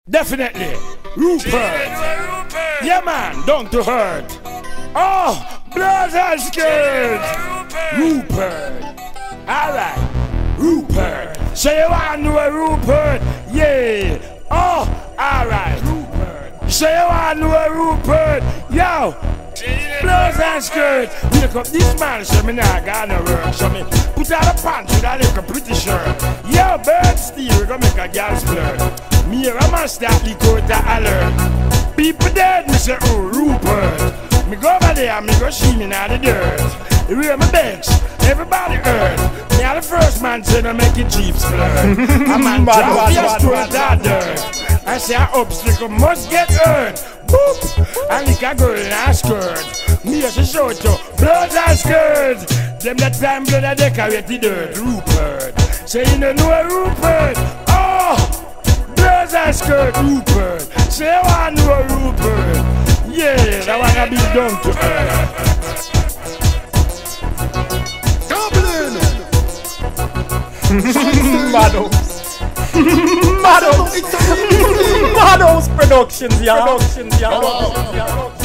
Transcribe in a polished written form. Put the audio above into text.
Definitely. Rupert. Yeah, man. Down to earth. Oh, blood and skirt. Rupert. Alright. Rupert. So you want to know a Rupert? Yeah. Oh, alright. Rupert. So you want to know a Rupert? Yo. Blouse and skirt. Look up this man, so me nah got no work. So me put out a pants with a little pretty shirt. Yo, bird steel, we gonna make a girl flirt. Me a master at the court alert. People dead, me say, oh, Rupert. Me go over there, me go see me now the dirt. The rear my bench, everybody hurt. Me a the first man say no make it Jeeps flirt. A man drop your skirt that dirt. I say a obstacle must get hurt. Boop! I lick a girl in a skirt. Me as a short you, blood and skirt. Them that time blood a decorate the dirt. Rupert. Say you don't know a Rupert. Oh! Blood and skirt, Rupert. Say you want to know a Rupert. Yeah, that one a be done to earth. Mados. Mados Productions, yeah.